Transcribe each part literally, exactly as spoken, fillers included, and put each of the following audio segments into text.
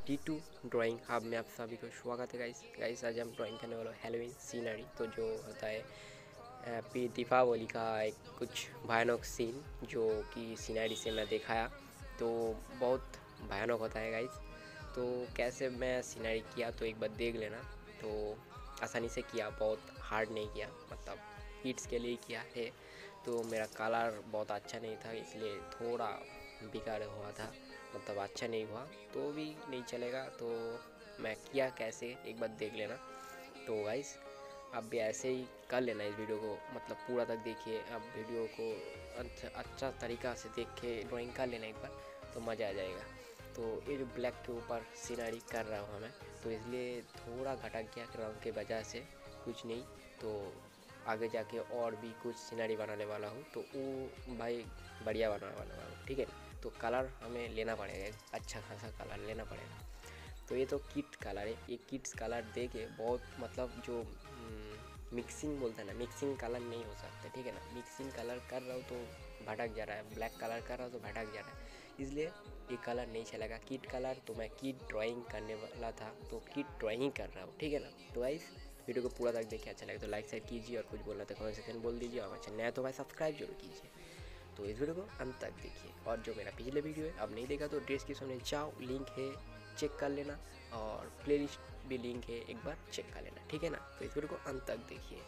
T to drawing hub में आप सभी को स्वागत है गाइस। गाइस आज हम ड्राइंग करने वाले हैलोवीन सीनरी, तो जो होता है अ, दीपावली का एक कुछ भयानक सीन जो कि सीनरी से मैं दिखाया, तो बहुत भयानक होता है गाइस। तो कैसे मैं सीनरी किया तो एक बार देख लेना। तो आसानी से किया, बहुत हार्ड नहीं किया, मतलब किड्स के लिए किया है। तो मेरा कलर बहुत अच्छा नहीं था, इसलिए थोड़ा बेकार हुआ था, मतलब अच्छा नहीं हुआ तो भी नहीं चलेगा। तो मैं किया कैसे एक बार देख लेना। तो गाइस आप भी ऐसे ही कर लेना इस वीडियो को, मतलब पूरा तक देखिए। आप वीडियो को अच्छा अच्छा तरीक़ा से देख के ड्राइंग कर लेना एक बार, तो मज़ा आ जाएगा। तो ये जो ब्लैक के ऊपर सीनरी कर रहा हूँ मैं, तो इसलिए थोड़ा घटक गया रंग के वजह से, कुछ नहीं। तो आगे जाके और भी कुछ सीनरी बनाने वाला हूँ, तो वो भाई बढ़िया बनाने वाला हूँ, ठीक है। तो कलर हमें लेना पड़ेगा, अच्छा खासा कलर लेना पड़ेगा। तो ये तो किट कलर है, ये किट्स कलर दे के बहुत, मतलब जो मिक्सिंग बोलते हैं ना, मिक्सिंग कलर नहीं हो सकता, ठीक है ना। मिक्सिंग कलर कर रहा हूँ तो भटक जा रहा है, ब्लैक कलर कर रहा हूँ तो भटक जा रहा है, इसलिए ये कलर नहीं चलेगा। किट कलर तो मैं किट ड्राइंग करने वाला था, तो किट ड्राइंग कर रहा हूँ, ठीक है ना। तो गाइस वीडियो को पूरा तक देखिए, अच्छा लगे तो लाइक शेयर कीजिए, और कुछ बोलना तो कमेंट सेक्शन बोल दीजिए, और अच्छा नया तो भाई सब्सक्राइब जरूर कीजिए। तो इस वीडियो को अंत तक देखिए, और जो मेरा पिछले वीडियो है अब नहीं देखा तो डिस्क्रिप्शन में जाओ, लिंक है, चेक कर लेना, और प्लेलिस्ट भी लिंक है, एक बार चेक कर लेना, ठीक है ना। तो इस वीडियो को अंत तक देखिए।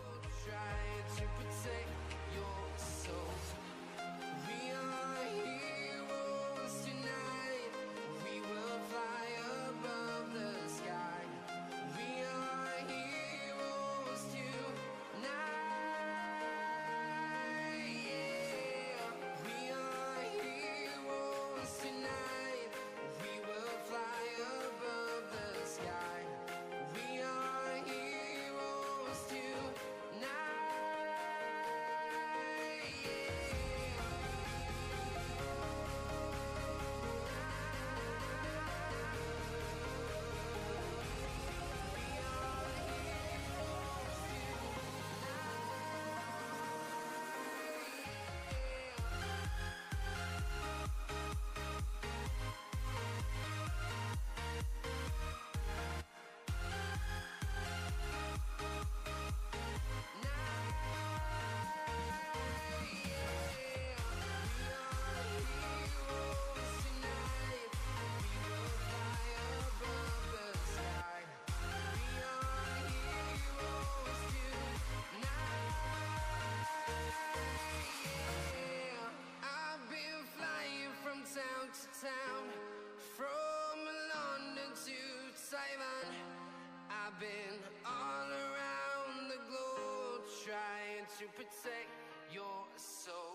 Town, from London to Taiwan, I've been all around the globe trying to protect your soul.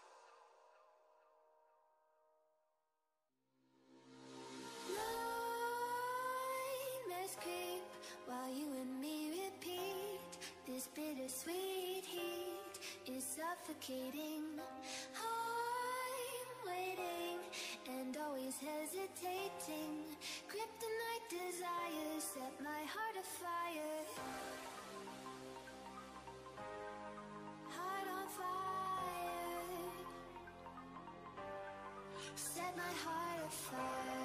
Nightmares creep while you and me repeat. This bittersweet heat is suffocating. I'm waiting and always hesitating. Kryptonite desires set my heart afire. Heart on fire. Set my heart afire.